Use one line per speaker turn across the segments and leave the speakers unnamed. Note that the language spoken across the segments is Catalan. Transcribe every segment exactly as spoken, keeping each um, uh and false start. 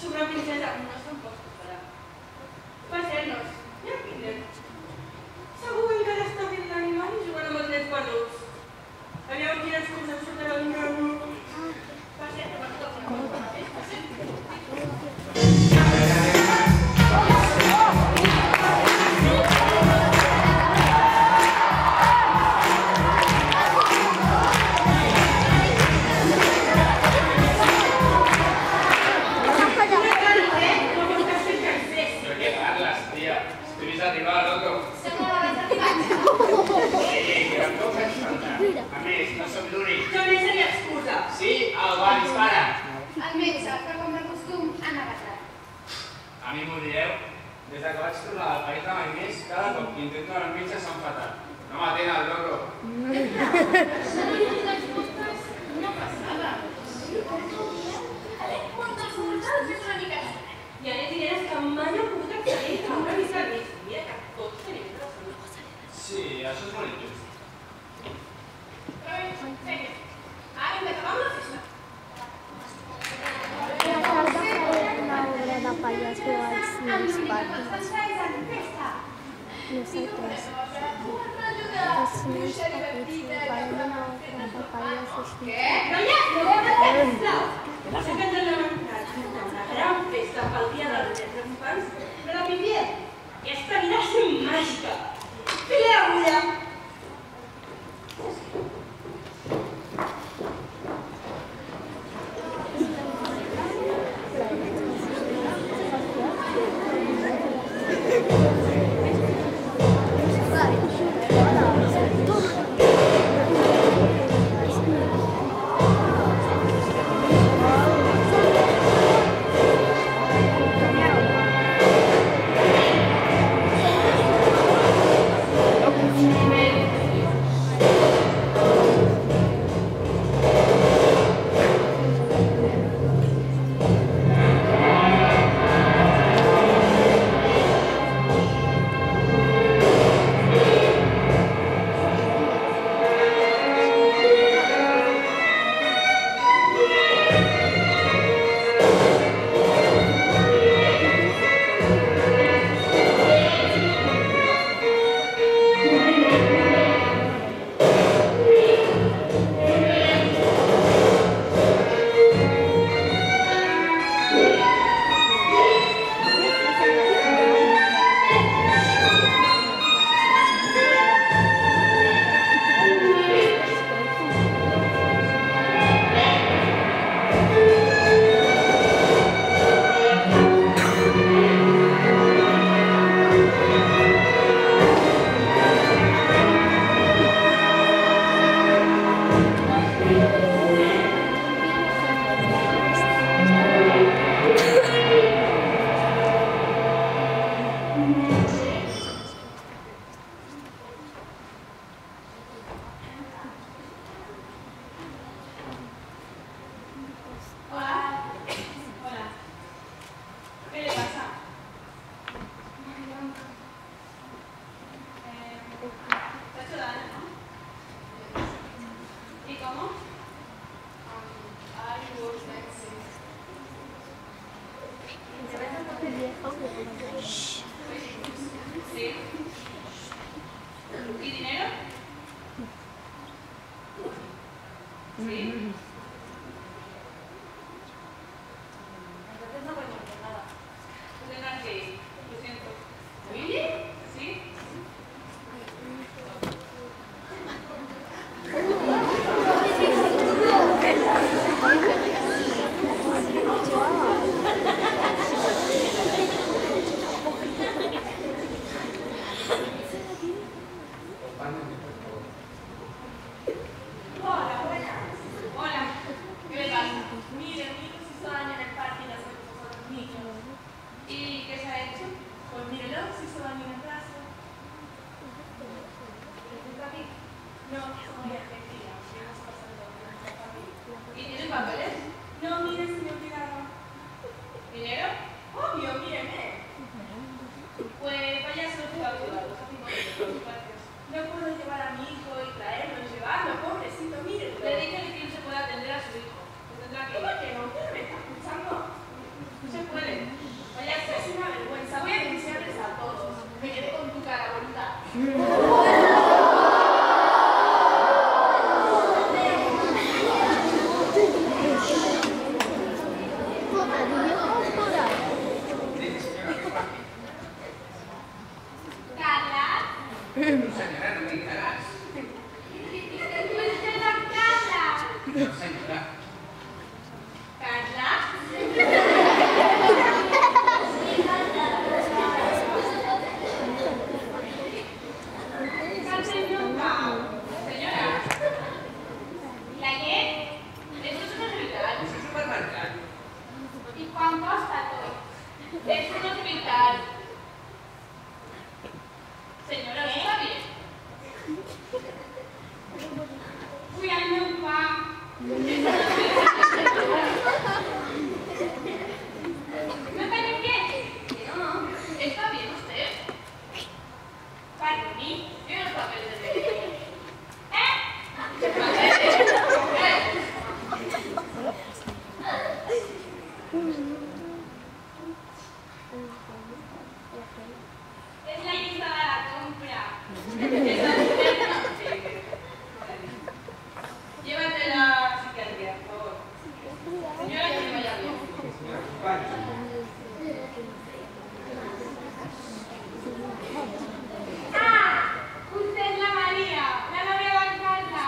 Som una princesa, no se'n pot comparar. Passem-nos, ja vindrem. Segur que encara està fent l'animal i jugant amb els nens perduts. Aviam quina excusa sortirà el meu. Passem, per tot. Passem.
A mi m'ho direu, des que vaig tornar al país de mai més, cada cop que intento anar al metge s'ha enfatat. No m'atén el loco.
No passava. Quantes voltes és una mica... I ara diràs que mai no he pogut accedir a una vista al mig. Mira que tots tenim la salut.
Sí, això és molt injust.
Però bé, seguim. Ara hem d'acabar amb la festa.
La pallasso als nens petits. Nosaltres, els nens petits, farem una obra de pallassos.
Noia, no heu de festa! La sé que ens hem lamentat una gran festa pel dia dels nens infants, però la Vivier, aquesta vida és màgica. Fila d'agulla! ¿Y tienen papeles? No, mire, señor Tirado.
Senyora, no m'encaràs.
Vostè la Carla.
No, senyora.
Carla? Cal senyor Pau. Senyora. La llet? És un supermercat.
És un supermercat.
I quan costa tot? És un hospital. Senyora, està bé? Vull el meu pa. ¿No está bien? No. ¿Está bien usted? Para mí, yo los papeles de ley. ¿Eh? Es la lista de la compra. Llévatela a psiquiatría, por favor. Señora, que me vaya bien. ¡Ah! Usted es la María, la novia de Carla.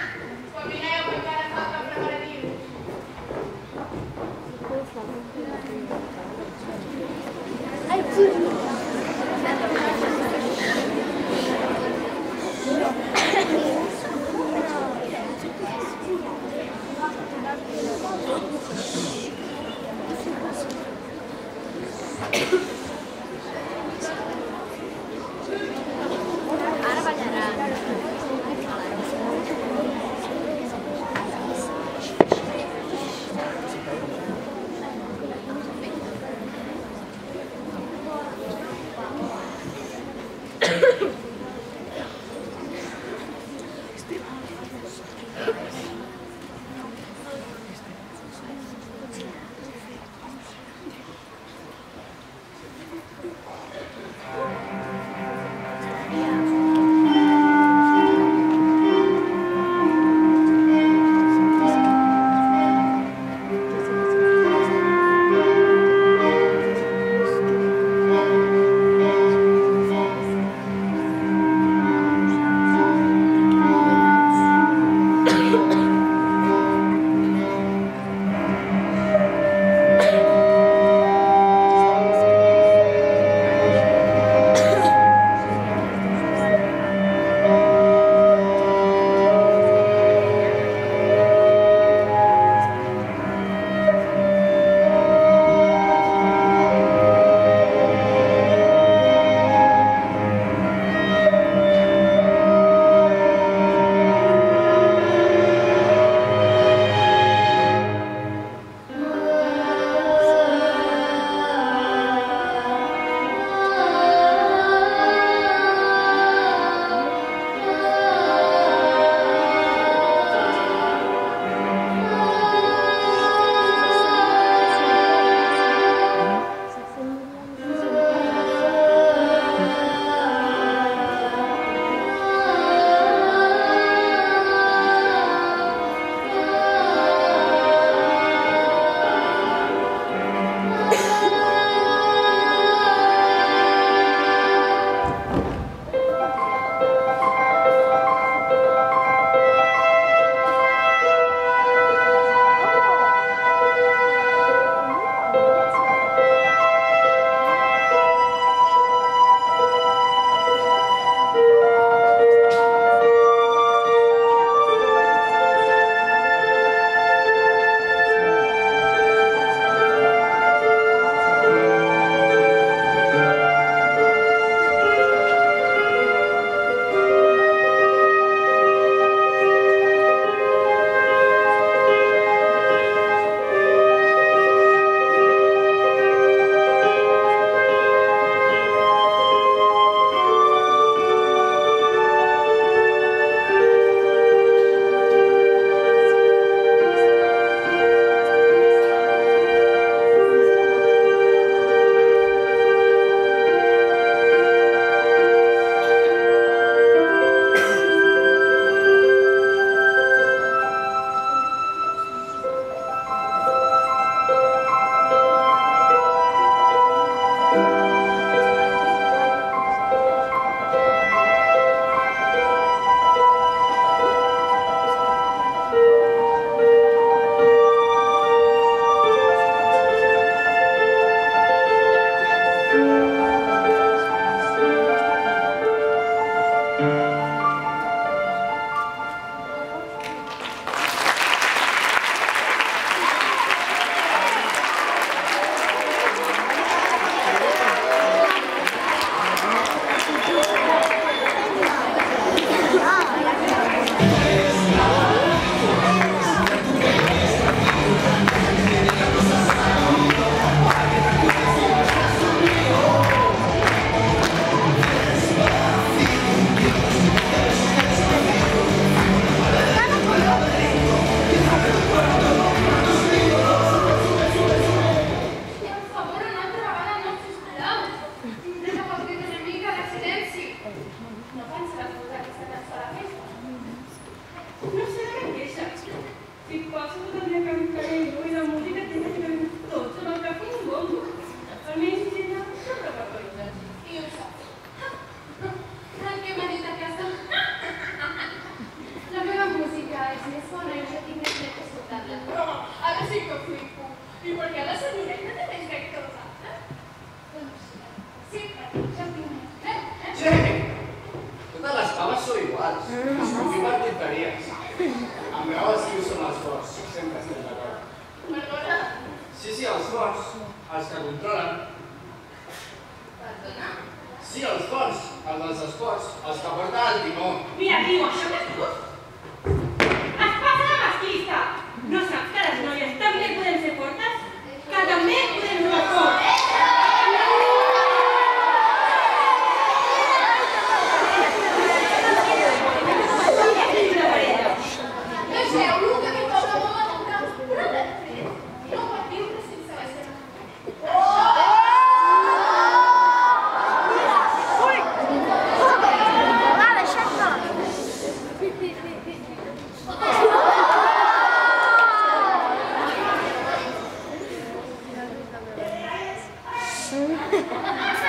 Thank you.
sempre estem d'acord.
Perdona?
Sí, sí, els forts, els que controlen.
Perdona?
Sí, els forts, els dels esports, els que porten el timó.
Mira, diu, això que és just? Es passa de masclista! No saps que les noies també podem ser fortes? Que també podem jugar fort!
Ha ha ha.